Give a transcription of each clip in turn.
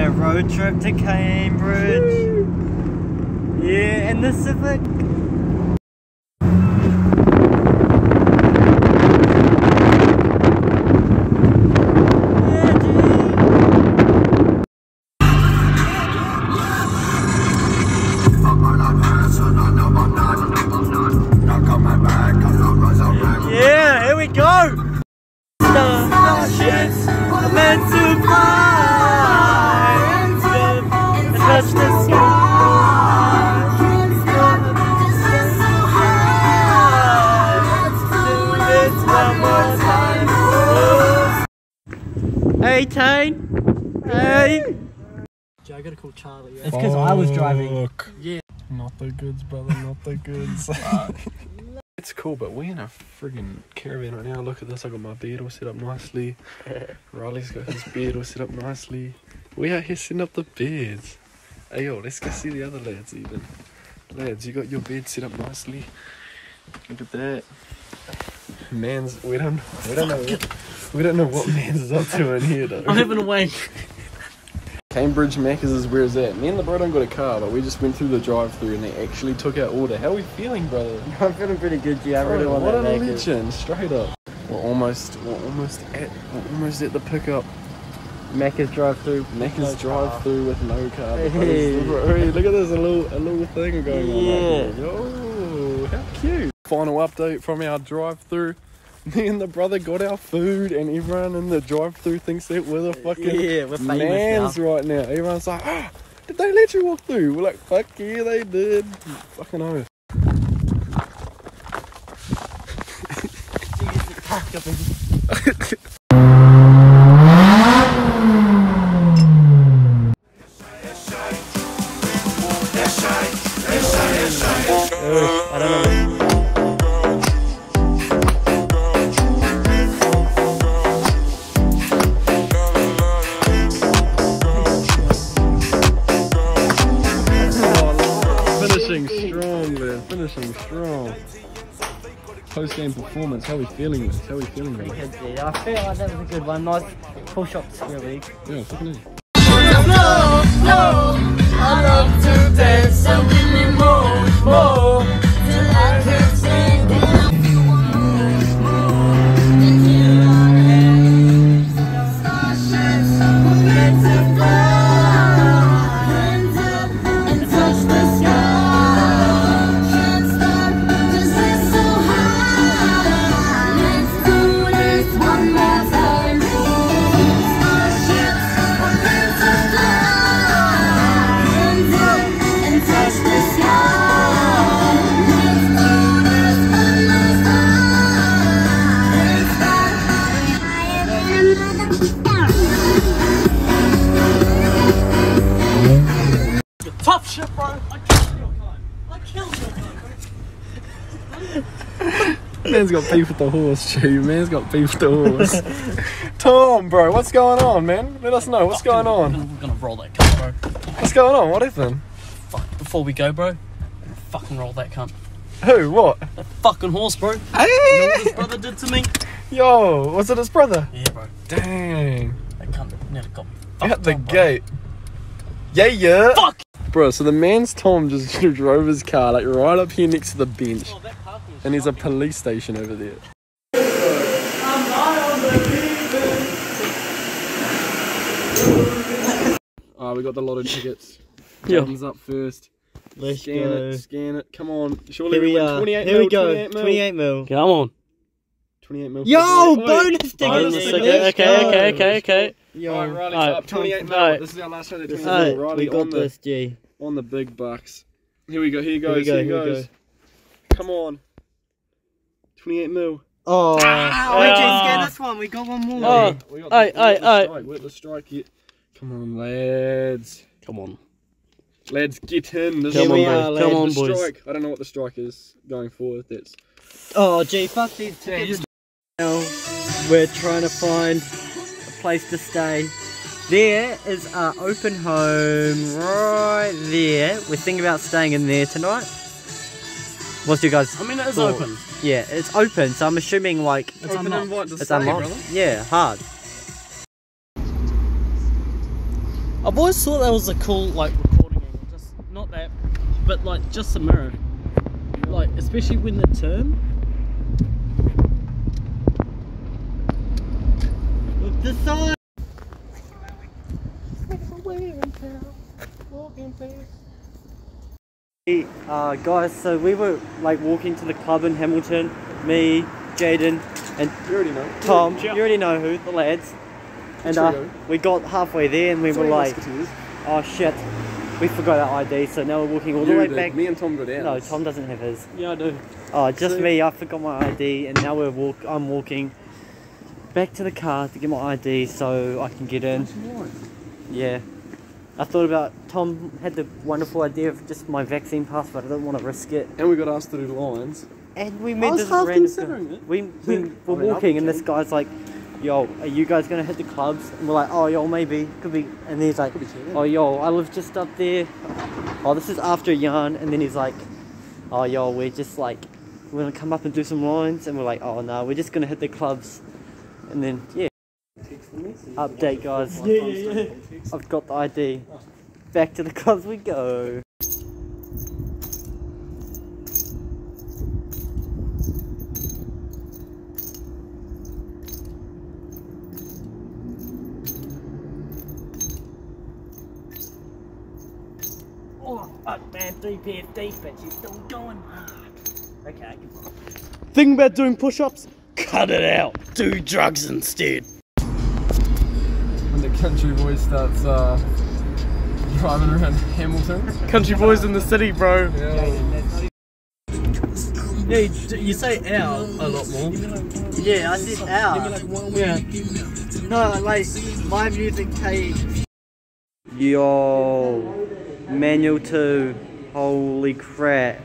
a road trip to Cambridge. Yeah, and the Civic. Yeah, here we go! Starships are meant to fly and touch the sky. Hey, Taine! Hey! I gotta call Charlie. Yeah. It's because I was driving. Yeah. Not the goods, brother, not the goods. It's cool, but we're in a friggin' caravan right now. Look at this, I got my bed all set up nicely. Riley's got his bed all set up nicely. We out here setting up the beds. Hey yo, let's go see the other lads even. Lads, you got your bed set up nicely. Look at that. Man's, we don't know what Man's is up to in here though. I'm having a wank. Cambridge Macca's is where it's at. Me and the bro don't got a car, but we just went through the drive-through and they actually took our order. How are we feeling, brother? I'm feeling pretty good, G. I really want what that a Macca's. legend, straight up. We're almost at the pickup. Macca's drive-through. Macca's drive-through with no car. Hey. Hey, look at this, a little thing going on. Yeah. Right here. Yo, how cute. Final update from our drive-through. Me and the brother got our food and everyone in the drive-thru thinks that we're the fucking we're mans right now. Everyone's like, oh, did they let you walk through? We're like, fuck yeah, they did. Fucking oath. I don't know. Finishing strong. Post-game performance, how are we feeling this? How are we feeling right now? I feel like that was a good one. Nice pull shot skill league. Yeah, fucking easy. No, I love to dance, so give me more, till I can sing. If you want more, then here I am. Starships were meant to fly, hands up and touch the sky. Can't stop, 'cause it's so high. Let's do this one more time. Starships were meant to fly, hands up and touch the sky. Let's do this one more time. Can't stop, higher than Tough shit, bro. I killed you. Man's got beef with the horse, Chew. Man's got beef with the horse. Tom, bro, what's going on, man? Let us know. What's going on? We're gonna roll that cunt, bro. What's going on? What happened? Fuck, before we go, bro, fucking roll that cunt. Who? What? That fucking horse, bro. You know what Hey! his brother did to me? Yo, was it his brother? Yeah, bro. Dang. That cunt nearly got me. Out the Fucked up, bro. gate. Yeah. Fuck! Bro, so the man's Tom just drove his car like right up here next to the bench. Oh, that parking is And there's a police station over there. We got the lotto tickets. Yeah. Buttons up first. Let's Scan go. it, scan it. Come on. Surely Here we win are. 28 Here mil, we go. 28 mil. 28 mil. Come on. 28 mil. Yo, Oi, bonus ticket. bonus Let's ticket. go. Okay. Yo, Alright, Riley's Alright, up. 28 mil. alright. This is our last shot. This is Alright, Riley we got on the, this, G. on the big bucks. Here we go. Here he Here we goes. go, Here he here we goes. Come on. 28 mil. Oh, Ah. wait, G, scan this one. We got one more. Oh. We got Aye, the, we got the aye. strike. We're at the strike yet. Come on, lads. Come on. Lads, get in. This Come is on, the- boys. the Come on, boys. strike. I don't know what the strike is going forward. That's Oh, G, fuck these tickets. Now, we're trying to find a place to stay. There is our open home right there. We're thinking about staying in there tonight. What's your guys' I mean, it is thought? open. Yeah, it's open, so I'm assuming like It's unlocked. it's unlocked. Yeah, hard. I've always thought that was a cool like recording angle, just not that, but like just the mirror, like especially when they turn. Look the sign. Guys, so we were like walking to the club in Hamilton, me, Jaden, and You already know. Tom. You already know who, the lads. And we got halfway there and we were like, oh shit, we forgot our ID, so now we're walking all the way back. Me and Tom got out. No, Tom doesn't have his. Yeah, I do. Oh, just me, I forgot my ID, and now I'm walking back to the car to get my ID so I can get in. Yeah. I thought about, Tom had the wonderful idea of just my vaccine pass, but I don't want to risk it. And we got asked to do lines. And we met was this half random considering guy. it. We were walking and this guy's like, yo, are you guys going to hit the clubs? And we're like, oh, yo, maybe. Could be. And then he's like, oh, yo, I live just up there. Oh, this is after a yarn. And then he's like, oh, yo, we're just like, we're going to come up and do some lines. And we're like, oh, no, we're just going to hit the clubs. And then, yeah. Update, guys. Yeah. I've got the ID. Back to the clubs we go. Oh, fuck man, deep here, deep, but you're still going hard. Okay. Thing about doing push-ups? Cut it out. Do drugs instead. When the country boy starts driving around Hamilton. Country boys in the city, bro. Yeah. Yeah, you say "ow" a lot more. Yeah, I said ow. Yeah. No, like, my music Taine. Yo, manual 2. Holy crap.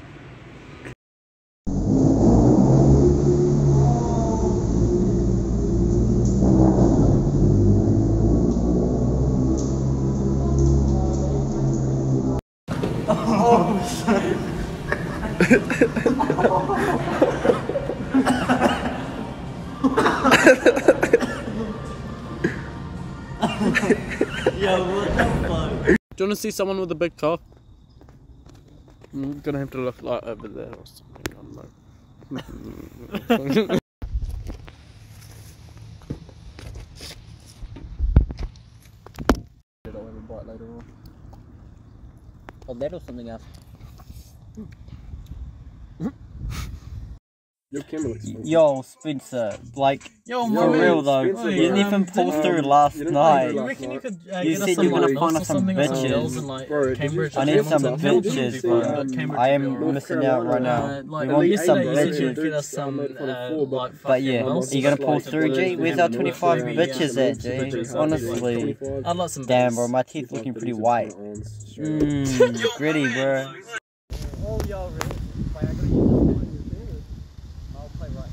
Yo, what the fuck? Do you want to see someone with a big cock? I'm gonna have to look like over there or something. I don't know. I'll have a bite later on. Oh, that or something else. Your camera looks funny. Yo, Spencer, like, Yo, for real though, Spencer, you didn't even pull through last You didn't night. pull You reckon you could You get us said some you're gonna like find bus us or some something or some bitches. girls in like Bro, did you- Cambridge? I or need some Hamilton? bitches, Bro. bro. Cambridge I would be am alright. missing out right now. Like, We want yesterday some you said bitches. you'd get us some like But yeah, fucking you gonna pull girls. through, G? Where's our 25 Maybe, bitches at, G? bitches. Honestly. I'd like some Damn, bitches. bro, my teeth looking pretty white. Gritty, bro. Oh, yo, really? I gotta use this. I'll play right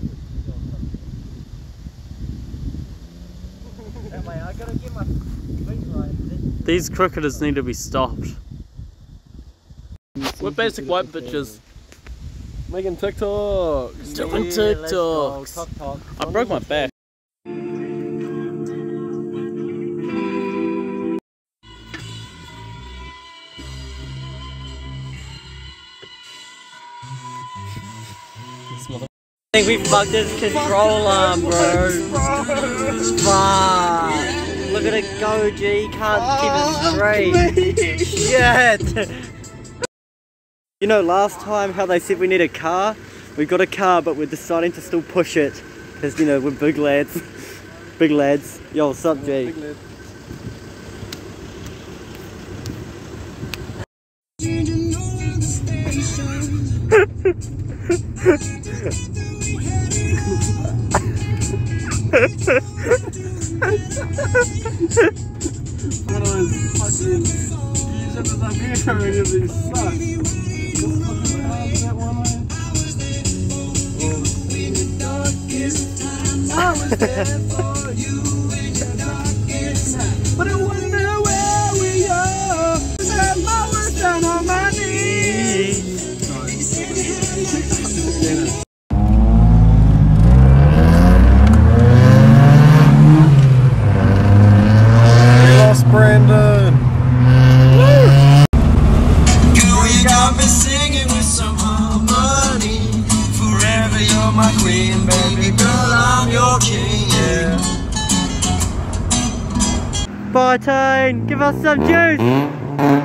now. I gotta get my feet right. These cricketers need to be stopped. We're basic white bitches. Making TikToks. Doing Yeah, TikToks. Talk, talk. I broke my back. I think we fucked this control arm, bro. Fuck. Look at it go, G. Can't keep it straight. Shit. You know, last time how they said we need a car? We got a car, but we're deciding to still push it. Because, you know, we're big lads. Big lads. Yo, what's up, G? One of those fucking users up here already, these suck. I was there for you in your darkest, but I wonder where we are. Had my worst down on my knees. Lost bread. singing with some harmony. Forever you're my queen, baby girl, I'm your king, yeah. Bye, Taine. Give us some juice.